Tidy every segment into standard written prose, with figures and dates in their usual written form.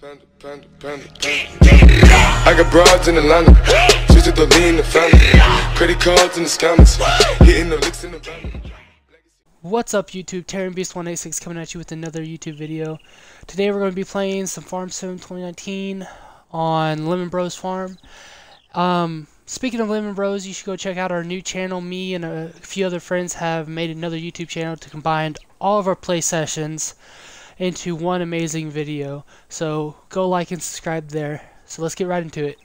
Panda, panda, panda, panda. I got broads in Atlanta, switch to the lean, the family, credit cards in the scammers, hitting the licks in the van. What's up YouTube, TerranBeast186 coming at you with another YouTube video. Today we're going to be playing some Farm Sim 2019 on Lemon Bros Farm. Speaking of Lemon Bros, you should go check out our new channel. Me and a few other friends have made another YouTube channel to combine all of our play sessions into one amazing video. So go like and subscribe there. So let's get right into it.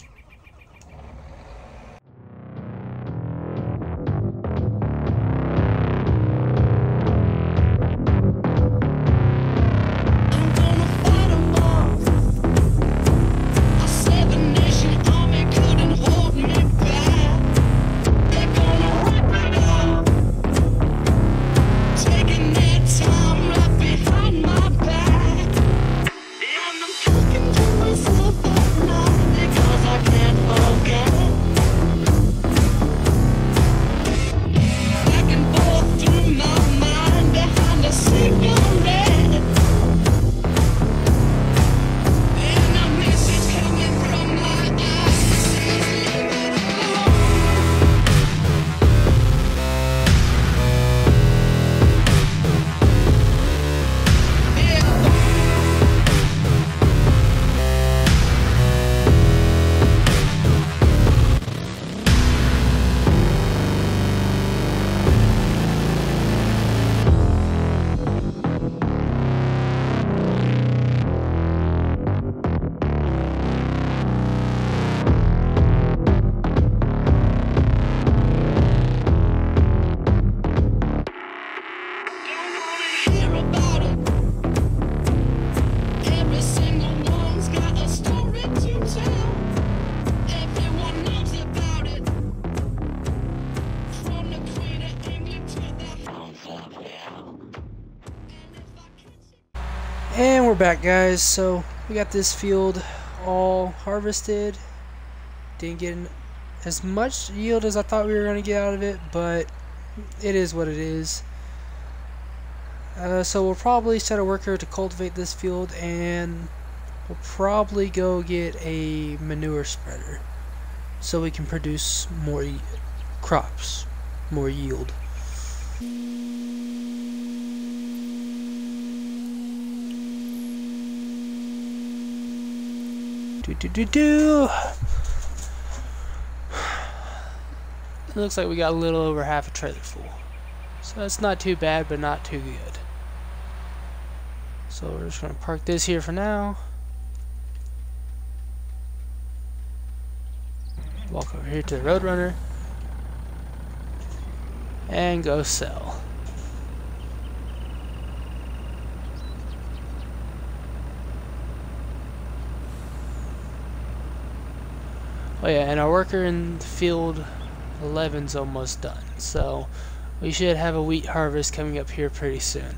And we're back, guys. So we got this field all harvested. Didn't get as much yield as I thought we were going to get out of it, but it is what it is. So we'll probably set a worker to cultivate this field, and we'll probably go get a manure spreader so we can produce more crops, more yield. It looks like we got a little over half a trailer full, so that's not too bad, but not too good. So we're just gonna park this here for now. Walk over here to the Roadrunner and go sell. Oh yeah, and our worker in field 11's almost done, so we should have a wheat harvest coming up here pretty soon.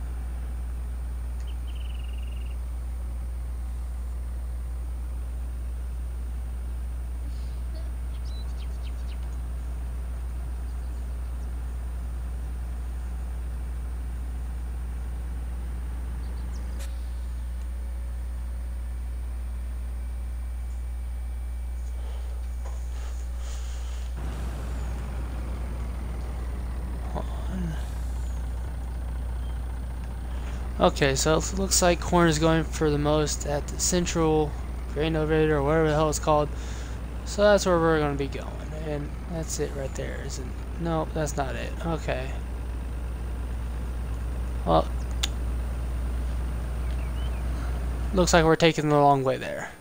Okay, so it looks like corn is going for the most at the central grain elevator, or whatever the hell it's called. So that's where we're going to be going, and that's it right there, isn't it? Nope, that's not it. Okay. Well, looks like we're taking the long way there.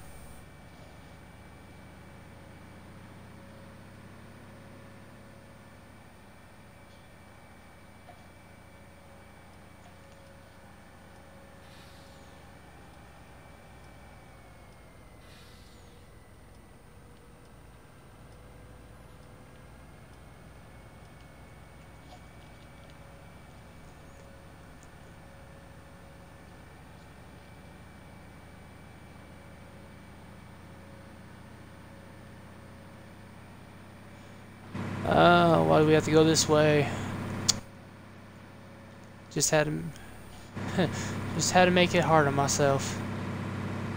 Why do we have to go this way? Just had to make it hard on myself.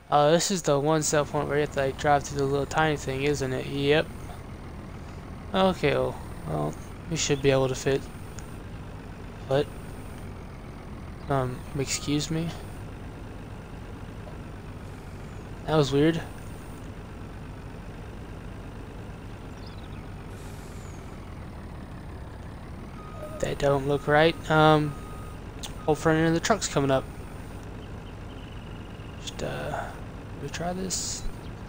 Oh, this is the one sell point where you have to like drive through the little tiny thing, isn't it? Yep. Okay, well, we should be able to fit. What? Excuse me? That was weird. That don't look right. Whole front end of the truck's coming up. Just, retry this.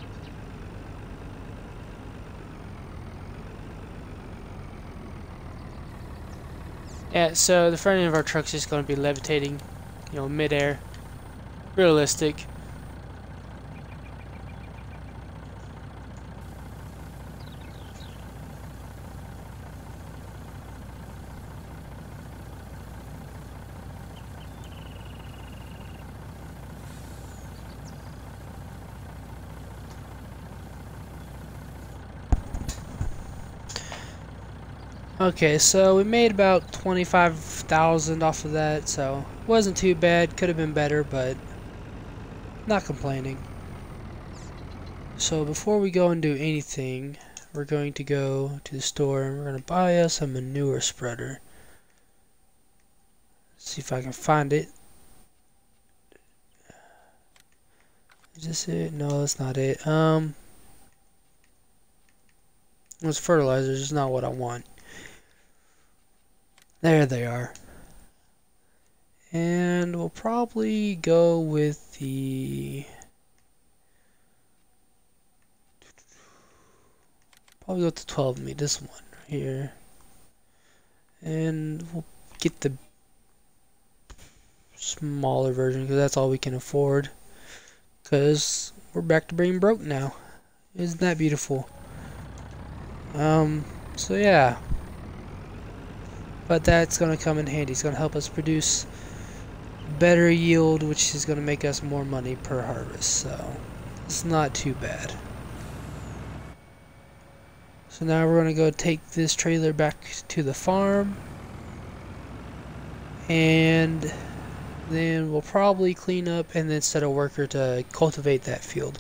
Yeah, so the front end of our truck's just going to be levitating, you know, midair. Realistic. Okay, so we made about 25,000 off of that, so wasn't too bad. Could have been better, but not complaining. So before we go and do anything, we're going to go to the store and we're going to buy us a manure spreader. See if I can find it. Is this it? No, that's not it. It's fertilizers. It's not what I want. There they are. And we'll probably go with the... Probably go with the 12 me, this one right here. And we'll get the smaller version because that's all we can afford. Because we're back to being broke now. Isn't that beautiful? So yeah. But that's going to come in handy. It's going to help us produce better yield, which is going to make us more money per harvest. So it's not too bad. So now we're going to go take this trailer back to the farm. And then we'll probably clean up and then set a worker to cultivate that field.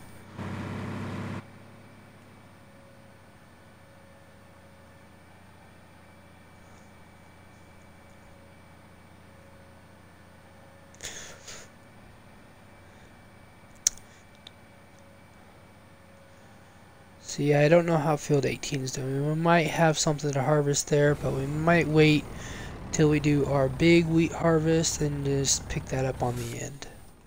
See, I don't know how field 18 is doing. We might have something to harvest there, but we might wait till we do our big wheat harvest and just pick that up on the end.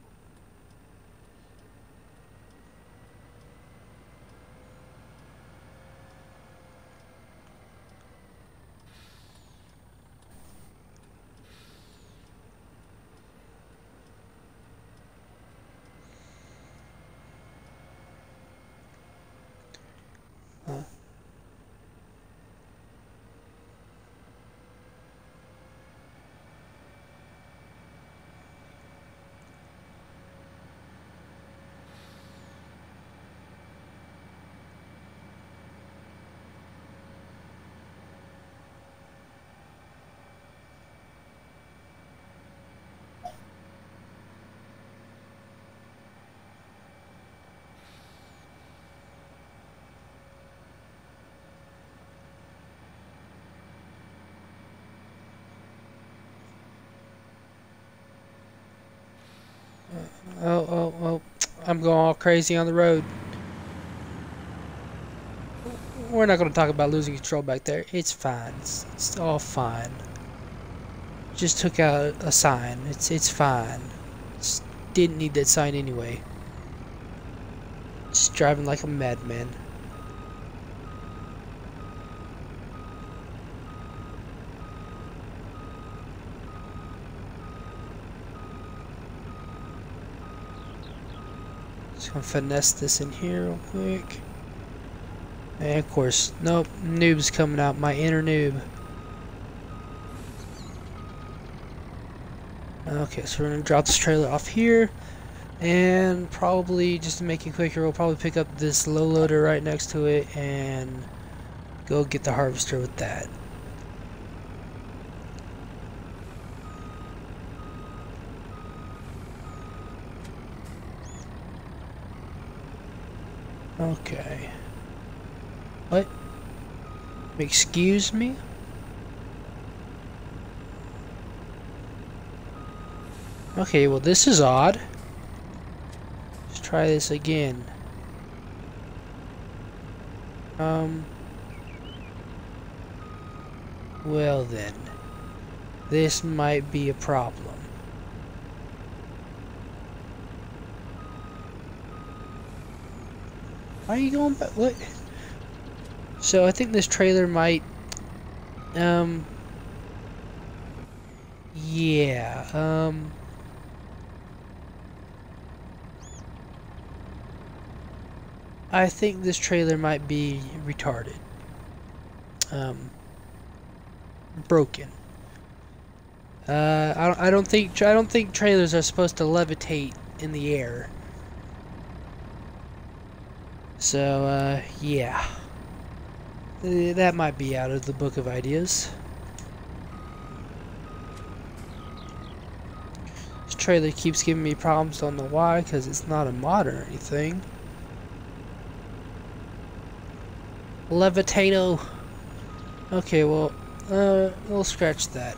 Oh, I'm going all crazy on the road. We're not going to talk about losing control back there. It's fine. It's all fine. Just took out a sign. It's fine. Just didn't need that sign anyway. Just driving like a madman. Just gonna finesse this in here real quick. And of course, nope, noob's coming out, my inner noob. Okay, so we're gonna drop this trailer off here, and probably, just to make it quicker, we'll probably pick up this low loader right next to it and go get the harvester with that. Okay. What? Excuse me? Okay, well this is odd. Let's try this again. Well then. This might be a problem. Why are you going back? What? So I think this trailer might, yeah, I think this trailer might be retarded. Broken. I don't think trailers are supposed to levitate in the air. So, yeah. That might be out of the book of ideas. This trailer keeps giving me problems, don't know why, because it's not a mod or anything. Levitato. Okay, well, we'll scratch that.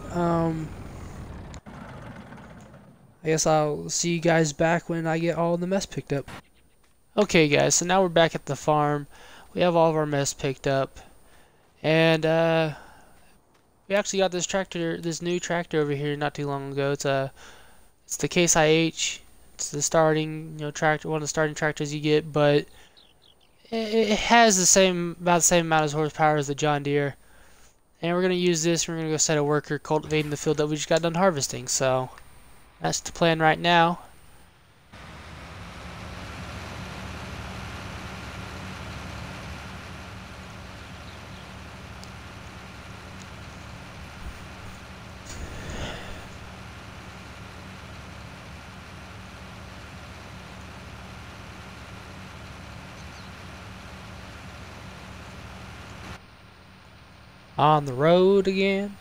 I guess I'll see you guys back when I get all the mess picked up. Okay guys, so now we're back at the farm. We have all of our mess picked up. And we actually got this new tractor over here not too long ago. It's the Case IH. It's the starting, tractor, one of the starting tractors you get, but it has about the same amount of horsepower as the John Deere. And we're gonna use this. We're gonna go set a worker cultivating the field that we just got done harvesting. So that's the plan right now. On the road again.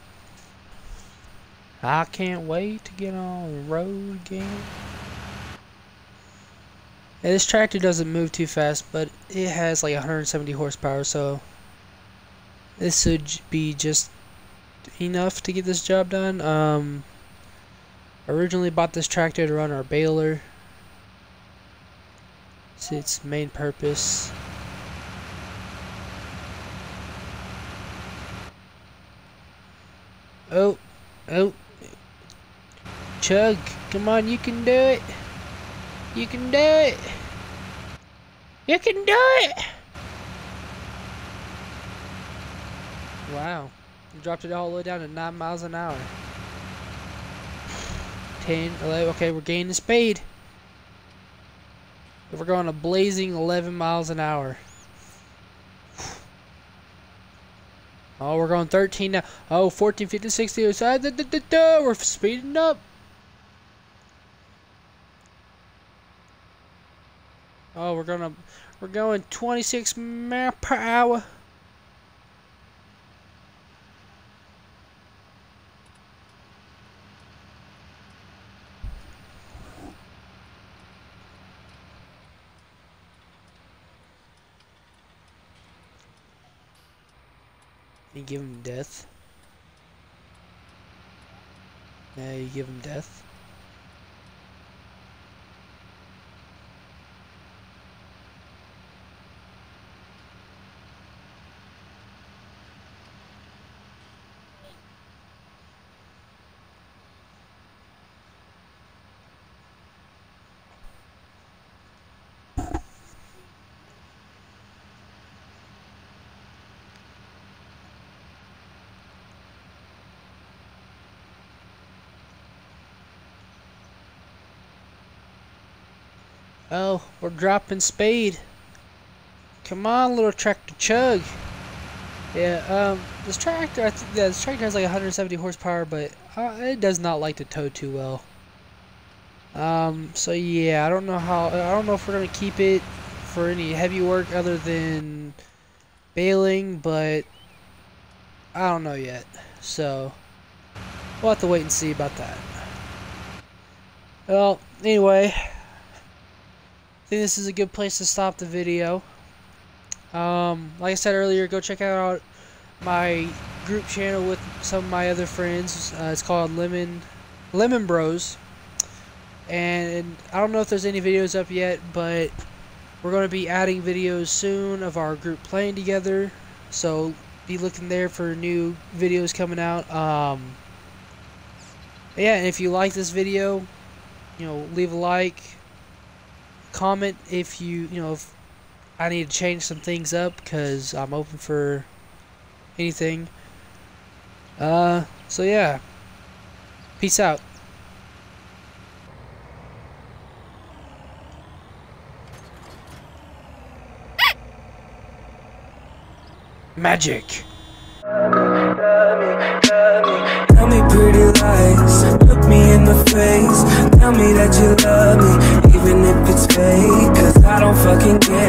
I can't wait to get on the road again. Yeah, this tractor doesn't move too fast, but it has like 170 horsepower, so this should be just enough to get this job done. Originally bought this tractor to run our baler. It's its main purpose. Oh, Chug, come on, you can do it. You can do it. You can do it. Wow, you dropped it all the way down to 9 miles an hour. 10, 11, okay, we're gaining speed. We're going a blazing 11 miles an hour. Oh, we're going 13 now. Oh, 14, 15, 16. We're speeding up. Oh, we're going 26 miles per hour. You give him death. Yeah, you give him death. Oh, we're dropping speed. Come on, little tractor Chug. Yeah, this tractor, this tractor has like 170 horsepower, but it does not like to tow too well. So yeah, I don't know if we're gonna keep it for any heavy work other than baling, but I don't know yet. So we'll have to wait and see about that. Well, anyway, I think this is a good place to stop the video. Like I said earlier, go check out my group channel with some of my other friends. It's called Lemon Bros. And I don't know if there's any videos up yet, but we're going to be adding videos soon of our group playing together. So be looking there for new videos coming out. Yeah, and if you like this video, leave a like, comment if if I need to change some things up, because I'm open for anything. So yeah, peace out. Magic. Tell me pretty lies, look me in the face. Tell me that you love me, even if it's fake, 'cause I don't fucking care.